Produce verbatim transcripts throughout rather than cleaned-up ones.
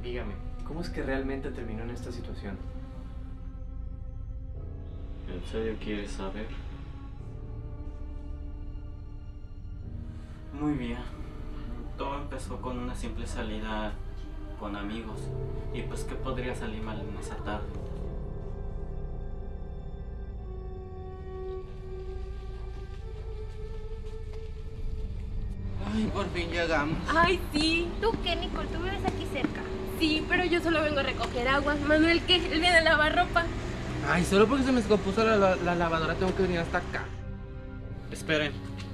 Dígame, ¿cómo es que realmente terminó en esta situación? ¿En serio quieres saber? Muy bien. Todo empezó con una simple salida con amigos. Y pues, ¿qué podría salir mal en esa tarde? Ay, por fin llegamos. Ay, sí. ¿Tú qué, Nicole? ¿Tú vives aquí cerca? Sí, pero yo solo vengo a recoger agua. Manuel, ¿qué? Él viene a lavar ropa. Ay, solo porque se me descompuso la, la, la lavadora tengo que venir hasta acá. Esperen.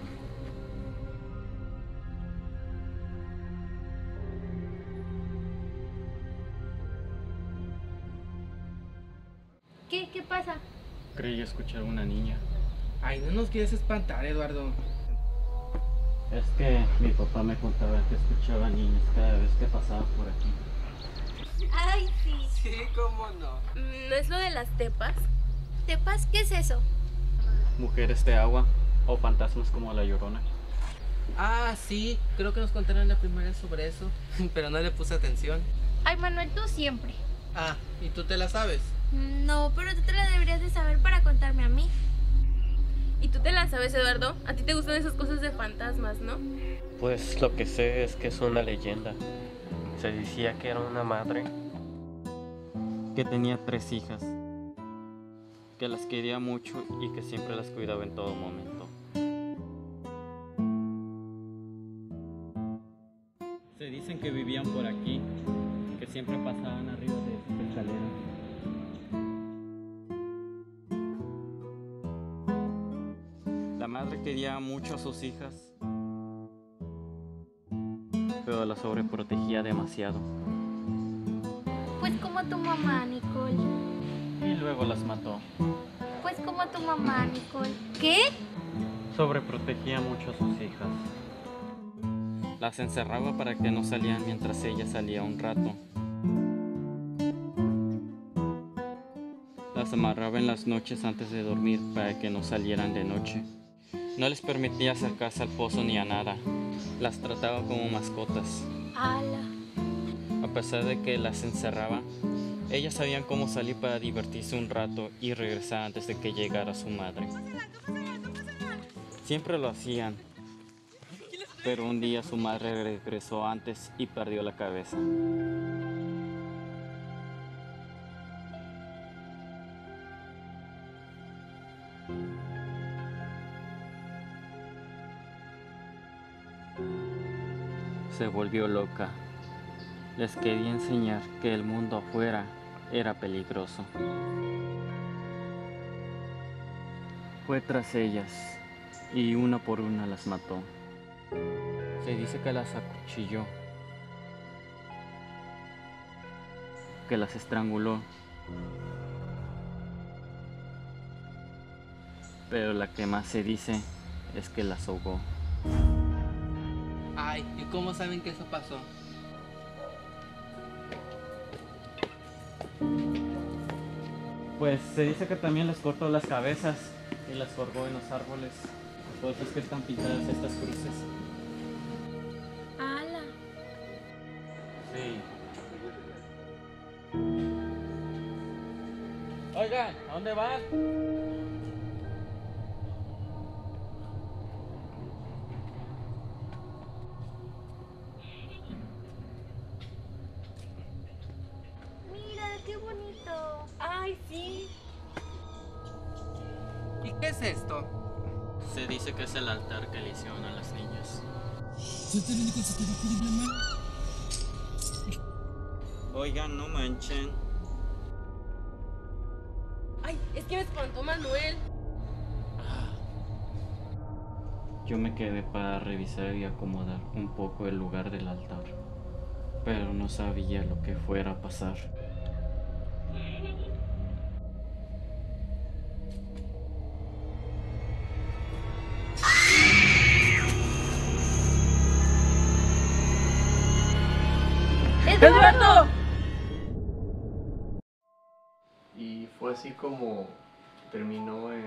¿Qué? ¿Qué pasa? Creí escuchar a una niña. Ay, no nos quieres espantar, Eduardo. Es que mi papá me contaba que escuchaba niños cada vez que pasaba por aquí. Ay, sí. Sí, cómo no. Mm, ¿No es lo de las tepas? ¿Tepas? ¿Qué es eso? Mujeres de agua o fantasmas como la Llorona. Ah, sí, creo que nos contaron en la primaria sobre eso, pero no le puse atención. Ay, Manuel, tú siempre. Ah, ¿y tú te la sabes? No, pero tú te la deberías de saber para contarme a mí. ¿Y tú te la sabes, Eduardo? A ti te gustan esas cosas de fantasmas, ¿no? Pues lo que sé es que es una leyenda. Se decía que era una madre Que tenía tres hijas, que las quería mucho y que siempre las cuidaba en todo momento. Se dicen que vivían por aquí, que siempre pasaban arriba de esta escalera. La madre quería mucho a sus hijas, pero las sobreprotegía demasiado. Pues como tu mamá, Nicole. Y luego las mató. Pues como tu mamá, Nicole. ¿Qué? Sobreprotegía mucho a sus hijas. Las encerraba para que no salían mientras ella salía un rato. Las amarraba en las noches antes de dormir para que no salieran de noche. No les permitía acercarse al pozo ni a nada. Las trataba como mascotas. Ala. A pesar de que las encerraba, ellas sabían cómo salir para divertirse un rato y regresar antes de que llegara su madre. Siempre lo hacían, pero un día su madre regresó antes y perdió la cabeza. Se volvió loca. Les quería enseñar que el mundo afuera era peligroso. Fue tras ellas y una por una las mató. Se dice que las acuchilló, que las estranguló, pero la que más se dice es que las ahogó. Ay, ¿y cómo saben que eso pasó? Pues se dice que también les cortó las cabezas y las colgó en los árboles. Por eso es que están pintadas estas cruces. Ala. Sí. Oigan, ¿a dónde van? Mira, qué bonito. Ay, sí. ¿Y qué es esto? Se dice que es el altar que le hicieron a las niñas. Oigan, no manchen. Ay, es que me espantó Manuel. Yo me quedé para revisar y acomodar un poco el lugar del altar, pero no sabía lo que fuera a pasar. ¡Eduardo! y fue así como terminó en...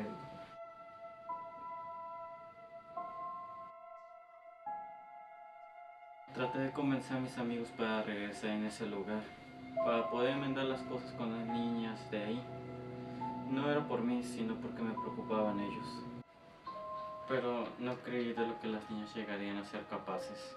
Traté de convencer a mis amigos para regresar en ese lugar, para poder enmendar las cosas con las niñas de ahí. No era por mí, sino porque me preocupaban ellos. Pero no creí de lo que las niñas llegarían a ser capaces.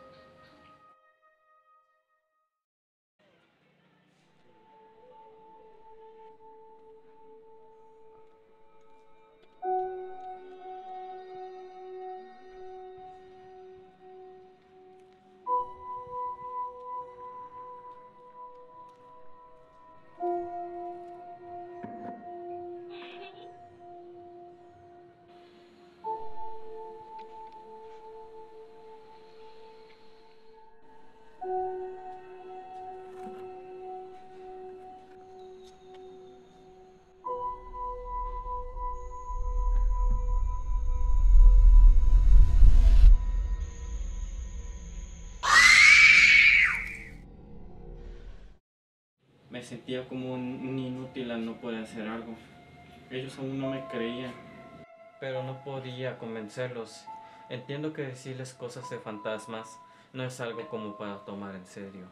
Me sentía como un, un inútil al no poder hacer algo. Ellos aún no me creían. Pero no podía convencerlos. Entiendo que decirles cosas de fantasmas no es algo como para tomar en serio.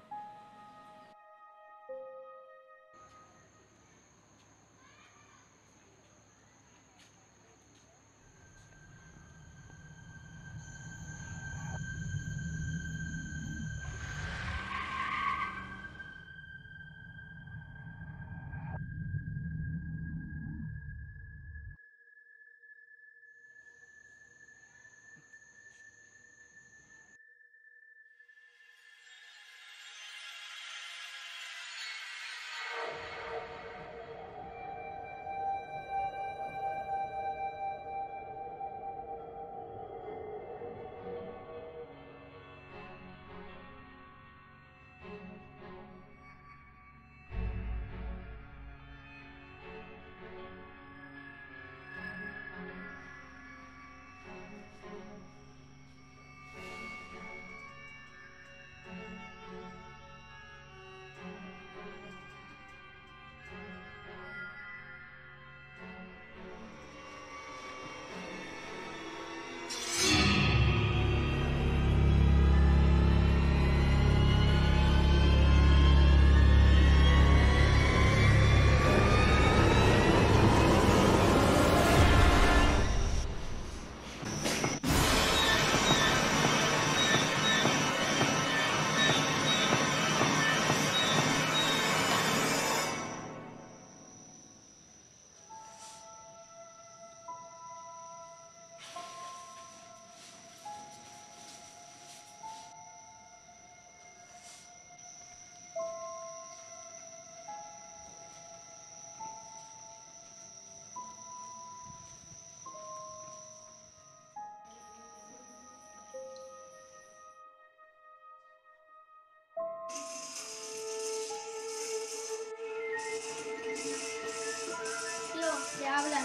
Te hablan.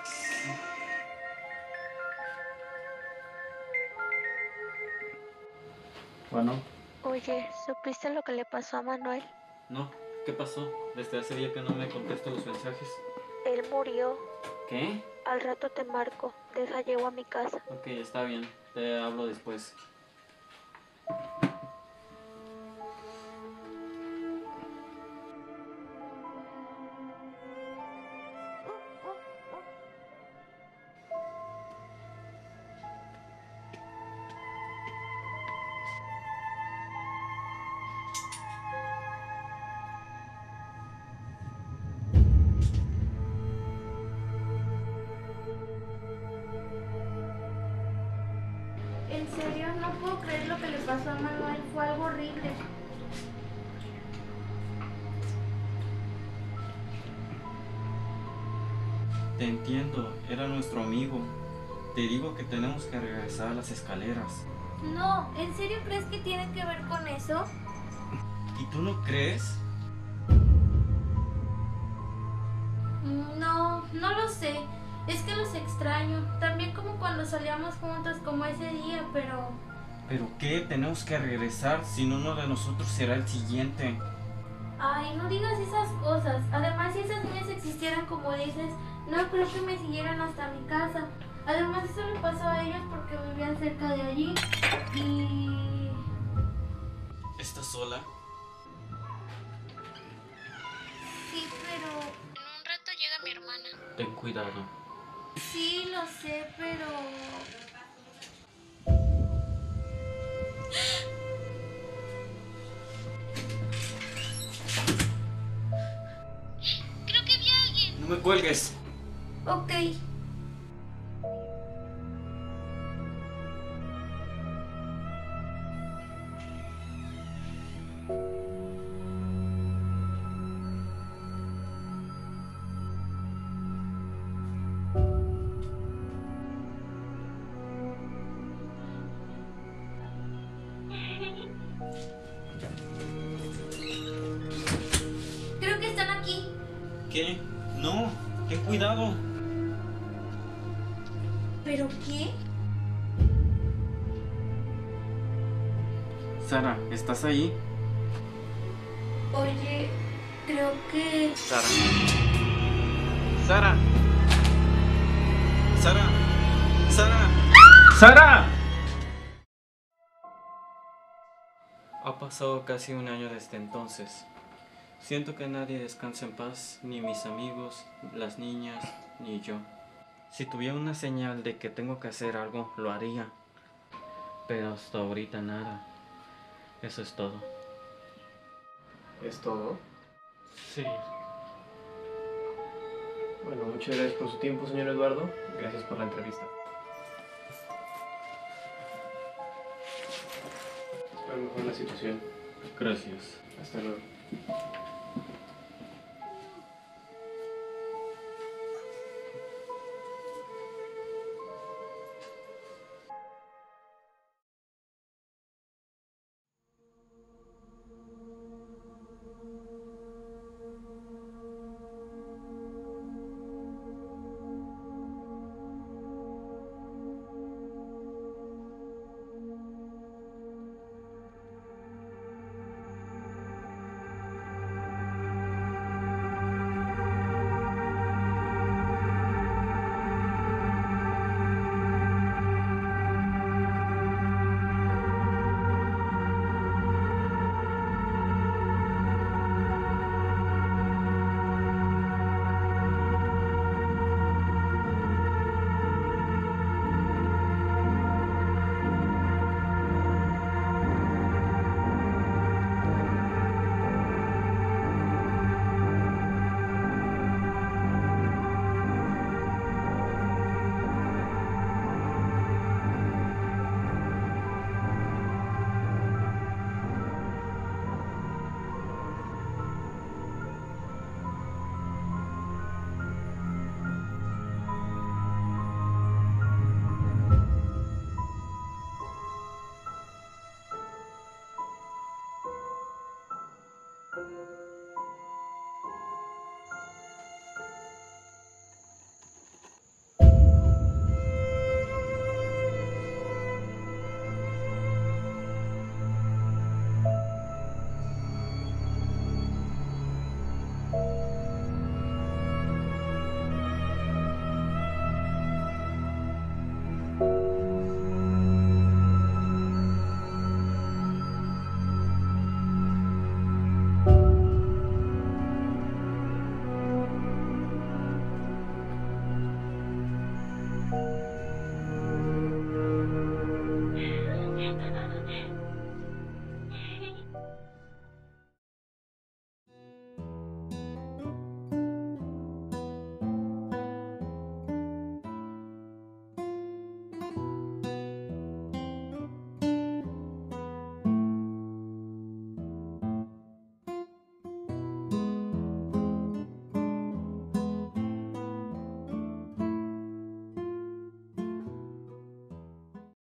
Bueno, Oye, ¿supiste lo que le pasó a Manuel? no. ¿Qué pasó? Desde hace día que no me contesta los mensajes. Él murió. ¿Qué? Al rato te marco. Deja, llego a mi casa. Ok, está bien. Te hablo después. En serio, no puedo creer lo que le pasó a Manuel. Fue algo horrible. Te entiendo, era nuestro amigo. Te digo que tenemos que regresar a las escaleras. No, ¿en serio crees que tiene que ver con eso? ¿Y tú no crees? No, no lo sé. Es que los extraño. También como cuando salíamos juntos como ese día, pero... ¿Pero qué? Tenemos que regresar, si no uno de nosotros será el siguiente. Ay, no digas esas cosas. Además, si esas niñas existieran como dices, no creo que me siguieran hasta mi casa. Además, eso le pasó a ellos porque vivían cerca de allí. Y... ¿Estás sola? Sí, pero... En un rato llega mi hermana. Ten cuidado. Sí, lo sé, pero... Creo que vi a alguien. No me cuelgues. Ok. Creo que están aquí. ¿Qué? No, ten cuidado. ¿Pero qué? Sara, ¿estás ahí? Oye, creo que... Sara. Sara. Sara. Sara. Sara. Ha pasado casi un año desde entonces. Siento que nadie descansa en paz, ni mis amigos, las niñas, ni yo. Si tuviera una señal de que tengo que hacer algo, lo haría. Pero hasta ahorita nada. Eso es todo. ¿Es todo? Sí. Bueno, muchas gracias por su tiempo, señor Eduardo. Gracias por la entrevista. Espero mejorar la situación. Gracias. Hasta luego.